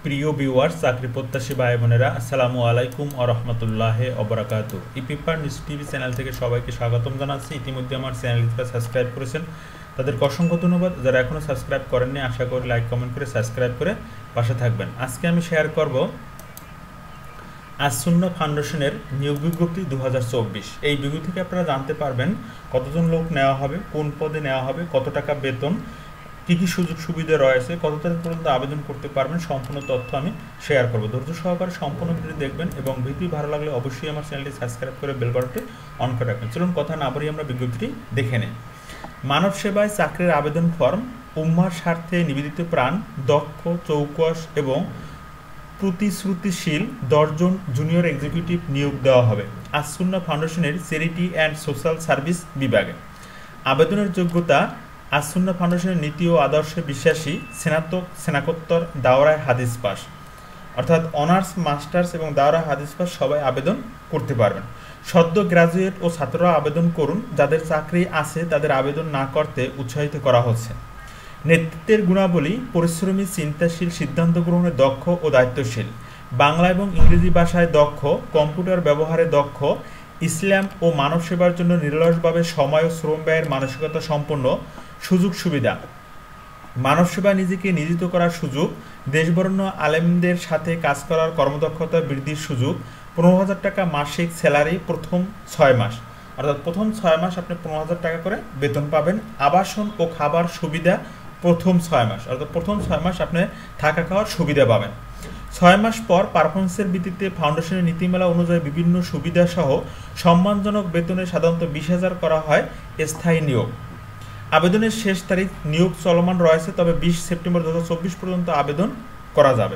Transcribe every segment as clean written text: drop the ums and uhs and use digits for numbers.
প্রিয় ভিউয়ার্স, চাকরি প্রত্যাশী ভাই বোনেরা, আসসালামু আলাইকুম ওয়া রাহমাতুল্লাহি ওয়া বারাকাতুহু। ইপিপার নিউজ টিভি চ্যানেল থেকে সবাইকে স্বাগতম জানাচ্ছি। ইতিমধ্যে আমার চ্যানেলটা সাবস্ক্রাইব করেছেন, তাদেরকে অসংখ্য ধন্যবাদ। যারা এখনও সাবস্ক্রাইব করেননি, আশা করি লাইক কমেন্ট করে সাবস্ক্রাইব করে পাশে থাকবেন। আজকে আমি শেয়ার করব আসুন্নাহ ফাউন্ডেশনের নিয়োগ বিজ্ঞপ্তি 2024। এই বিজ্ঞপ্তি থেকে আপনারা জানতে পারবেন কতজন লোক নেওয়া হবে, কোন পদে নেওয়া হবে, কত টাকা বেতন, কী কী সুযোগ সুবিধা রয়েছে, কত তারিখ পর্যন্ত আবেদন করতে পারবেন, সম্পূর্ণ তথ্য আমি শেয়ার করব। ধৈর্য সহকারে সম্পূর্ণ ভিডিও দেখবেন এবং ভিডিও ভালো লাগলে অবশ্যই আমার চ্যানেলটি সাবস্ক্রাইব করে বেল বাটনটি অন করে রাখবেন। চলুন কথা না বাড়িয়ে আমরা বিজ্ঞপ্তিটি দেখে নিই। মানব সেবায় চাকরির আবেদন ফর্ম। উম্মার স্বার্থে নিবেদিত প্রাণ, দক্ষ, চৌকস এবং প্রতিশ্রুতিশীল 10 জন জুনিয়র এক্সিকিউটিভ নিয়োগ দেওয়া হবে আসুন্নাহ ফাউন্ডেশনের চ্যারিটি অ্যান্ড সোশ্যাল সার্ভিস বিভাগে। আবেদনের যোগ্যতা: আসুন্নাহ ফাউন্ডেশনের নীতি ও আদর্শে বিশ্বাসী, স্নাতক স্নাতকোত্তর দাওরায় হাদিস পাস, অর্থাৎ অনার্স, মাস্টার্স এবং দাওরায় হাদিস পাস সবাই আবেদন করতে পারবেন। সদ্য গ্রাজুয়েট ও ছাত্ররা আবেদন করুন। যাদের চাকরি আছে তাদের আবেদন না করতে উৎসাহিত করা হচ্ছে। নেতৃত্বের গুণাবলী: পরিশ্রমী, চিন্তাশীল, সিদ্ধান্ত গ্রহণে দক্ষ ও দায়িত্বশীল, বাংলা এবং ইংরেজি ভাষায় দক্ষ, কম্পিউটার ব্যবহারে দক্ষ, ইসলাম ও মানব সেবার জন্য নিরলসভাবে সময় ও শ্রম ব্যয়ের মানসিকতা সম্পন্ন। সুযোগ সুবিধা: মানব সেবায় নিজেকে নিয়োজিত করার সুযোগ, দেশবরেণ্য আলেমদের সাথে কাজ করার কর্মদক্ষতা বৃদ্ধির সুযোগ, 15,000 টাকা মাসিক স্যালারি প্রথম 6 মাস, অর্থাৎ প্রথম 6 মাস আপনি 15,000 টাকা করে বেতন পাবেন। আবাসন ও খাবার সুবিধা প্রথম 6 মাস, অর্থাৎ প্রথম 6 মাস আপনি থাকা খাওয়ার সুবিধা পাবেন। 6 মাস পর পারফরমেন্সের ভিত্তিতে ফাউন্ডেশনের নীতিমালা অনুযায়ী বিভিন্ন সুবিধা সহ সম্মানজনক বেতনে সাধারণত 20,000 করা হয় স্থায়ী নিয়োগ। আবেদনের শেষ তারিখ: নিয়োগ চলমান রয়েছে, তবে 20 সেপ্টেম্বর 2024 পর্যন্ত আবেদন করা যাবে।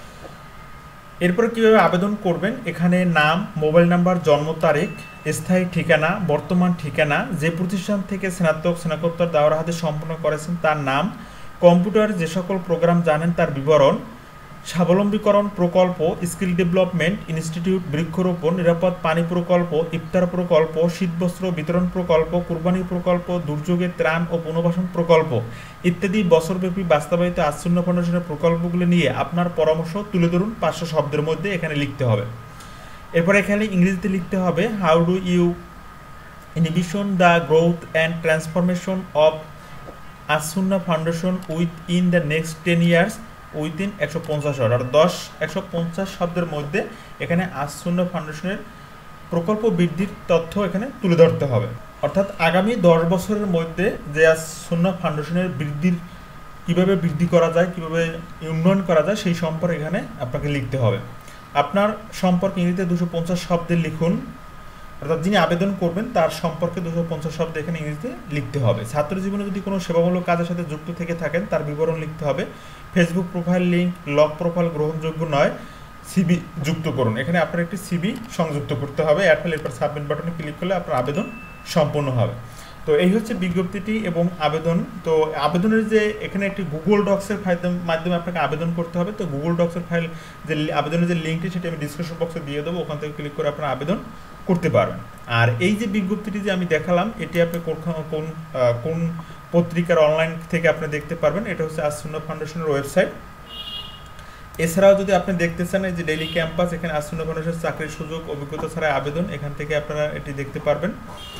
এরপরে কীভাবে আবেদন করবেন, এখানে নাম, মোবাইল নাম্বার, জন্ম তারিখ, স্থায়ী ঠিকানা, বর্তমান ঠিকানা, যে প্রতিষ্ঠান থেকে স্নাতক স্নাতকোত্তর দাওরা হাদিস সম্পন্ন করেছেন তার নাম, কম্পিউটার যে সকল প্রোগ্রাম জানেন তার বিবরণ, স্বাবলম্বীকরণ প্রকল্প, স্কিল ডেভেলপমেন্ট ইনস্টিটিউট, বৃক্ষরোপণ, নিরাপদ পানি প্রকল্প, ইফতার প্রকল্প, শীতবস্ত্র বিতরণ প্রকল্প, কুরবানি প্রকল্প, দুর্যোগের ত্রাণ ও পুনর্বাসন প্রকল্প ইত্যাদি বছরব্যাপী বাস্তবায়িত আসুন্নাহ ফাউন্ডেশনের প্রকল্পগুলি নিয়ে আপনার পরামর্শ তুলে ধরুন। 500 শব্দের মধ্যে এখানে লিখতে হবে। এরপর এখানে ইংরেজিতে লিখতে হবে, how do you envision the growth and transformation of Assunnah foundation within the next 10 years within 150 word, আর 150 শব্দের মধ্যে এখানে আসুন্নাহ ফাউন্ডেশনের প্রকল্প বৃদ্ধির তথ্য এখানে তুলে ধরতে হবে। অর্থাৎ আগামী 10 বছরের মধ্যে যে আসুন্নাহ ফাউন্ডেশনের কীভাবে বৃদ্ধি করা যায়, কীভাবে উন্নয়ন করা যায় সেই সম্পর্কে এখানে আপনাকে লিখতে হবে। আপনার সম্পর্কে ইংরেজিতে 250 শব্দে লিখুন, অর্থাৎ যিনি আবেদন করবেন তার সম্পর্কে 250 শব্দ এখানে ইংরেজিতে লিখতে হবে। ছাত্র জীবনে যদি কোনো সেবামূলক কাজের সাথে যুক্ত থেকে থাকেন তার বিবরণ লিখতে হবে। Facebook profile link, lock profile গ্রহণযোগ্য নয়, সিবি যুক্ত করুন। এখানে আপনার একটি সিবি সংযুক্ত করতে হবে। এরপর সাবমিট বাটনে ক্লিক করলে আপনার আবেদন সম্পূর্ণ হবে। তো এই হচ্ছে বিজ্ঞপ্তিটি এবং আবেদন। তো আবেদনের যে এখানে একটি গুগল ডক্সের মাধ্যমে আপনাকে আবেদন করতে হবে। তো গুগল ডক্সের ফাইল যে আবেদনের যে লিঙ্কটি সেটি আমি ডিসক্রিপশন বক্সে দিয়ে দেবো, ওখান থেকে ক্লিক করে আপনারা আবেদন করতে পারবেন। আর এই যে বিজ্ঞপ্তিটি যে আমি দেখালাম এটি আপনি কোন পত্রিকার অনলাইন থেকে আপনি দেখতে পারবেন, এটা হচ্ছে আসুন্নাহ ফাউন্ডেশনের ওয়েবসাইট। এছাড়াও যদি আপনি দেখতে চান এই যে ডেইলি ক্যাম্পাস, এখানে আসুন্নাহ ফাউন্ডেশনের চাকরির সুযোগ, অভিজ্ঞতা ছাড়া আবেদন, এখান থেকে আপনারা এটি দেখতে পারবেন।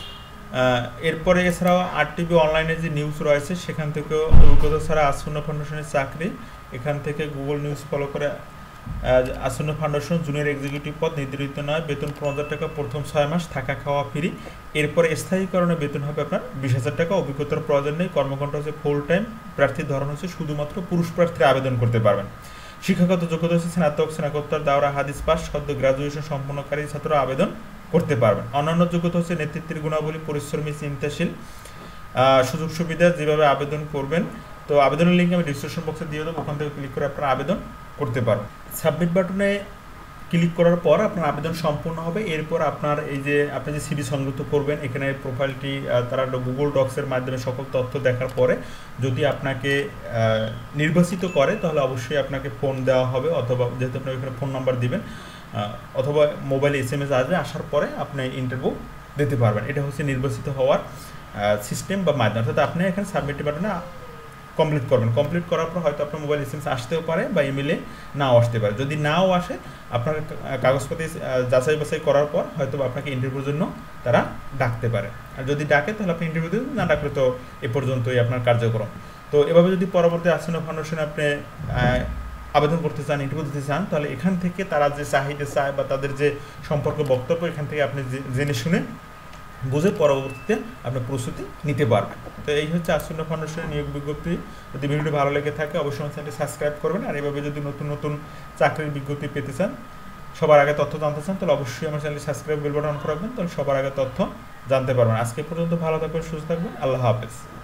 এরপরে এছাড়াও RTV অনলাইনে যে নিউজ রয়েছে সেখান থেকেও অভিজ্ঞতা ছাড়া আসুন্নাহ ফাউন্ডেশনের চাকরি, এখান থেকে গুগল নিউজ ফলো করে আসুন্নাহ ফাউন্ডেশন জুনিয়র এক্সিকিউটিভ পদ নির্ধারিত নয়, বেতন 15,000 টাকা প্রথম 6 মাস, থাকা খাওয়া ফ্রি। এরপরে স্থায়ীকরণে বেতন হবে আপনার 20,000 টাকা। অভিজ্ঞতার প্রয়োজন নেই। কর্মঘণ্টা হচ্ছে ফুল টাইম। প্রার্থীর ধরন হচ্ছে শুধুমাত্র পুরুষ প্রার্থীরা আবেদন করতে পারবেন। শিক্ষাগত যোগ্যতা হচ্ছে স্নাতক স্নাতকোত্তর দাওরা হাদিস পাস, সদ্য গ্রাজুয়েশন সম্পন্নকারী ছাত্ররা আবেদন করতে পারবেন। অন্যান্য যোগ্যতা হচ্ছে নেতৃত্বের গুণাবলী, পরিশ্রমী, চিন্তাশীল। সুযোগ সুবিধা যেভাবে আবেদন করবেন, তো আবেদনের লিঙ্ক আমি ডিসক্রিপশন বক্সে দিয়ে দেবো, ওখান থেকে ক্লিক করে আপনারা আবেদন করতে পারবেন। সাবমিট বাটনে ক্লিক করার পর আপনার আবেদন সম্পূর্ণ হবে। এরপর আপনার এই যে আপনি যে সিভি সংযুক্ত করবেন, এখানে প্রোফাইলটি তারা গুগল ডক্সের মাধ্যমে সকল তথ্য দেখার পরে যদি আপনাকে নির্বাচিত করে তাহলে অবশ্যই আপনাকে ফোন দেওয়া হবে, অথবা যেহেতু আপনি এখানে ফোন নাম্বার দিবেন, অথবা মোবাইলে SMS আসবে, আসার পরে আপনি ইন্টারভিউ দিতে পারবেন। এটা হচ্ছে নির্বাচিত হওয়ার সিস্টেম বা মাধ্যম। অর্থাৎ আপনি এখানে সাবমিট বাটনে কমপ্লিট করবেন। কমপ্লিট করার পর হয়তো আপনার মোবাইল এসএমএস আসতেও পারে বা ইমেলে নাও আসতে পারে। যদি নাও আসে আপনার কাগজপাতি যাচাই বাছাই করার পর হয়তো আপনাকে ইন্টারভিউর জন্য তারা ডাকতে পারে। আর যদি ডাকে তাহলে আপনি ইন্টারভিউ দেবেন, না ডাকলে তো এ পর্যন্তই আপনার কার্যক্রম। তো এভাবে যদি পরবর্তী আসন্ন ফাউন্ডেশনে আপনি আবেদন করতে চান, ইন্টারভিউ দিতে চান, তাহলে এখান থেকে তারা যে চাহিদা চায় বা তাদের যে সম্পর্ক বক্তব্য এখান থেকে আপনি জেনে শুনে বুঝে পরবর্তীতে আপনি প্রস্তুতি নিতে পারবেন। তো এই হচ্ছে আসন্ন ফাউন্ডেশনের নিয়োগ বিজ্ঞপ্তি। যদি ভিডিওটি ভালো লেগে থাকে অবশ্যই আমার চ্যানেলটি সাবস্ক্রাইব করবেন। আর এইভাবে যদি নতুন নতুন চাকরির বিজ্ঞপ্তি পেতে চান, সবার আগে তথ্য জানতে চান, তাহলে অবশ্যই আমার চ্যানেলটি সাবস্ক্রাইব বেল বাটন অন করে রাখবেন, তাহলে সবার আগে তথ্য জানতে পারবেন। আজকে পর্যন্ত ভালো থাকবেন, সুস্থ থাকবেন, আল্লাহ হাফেজ।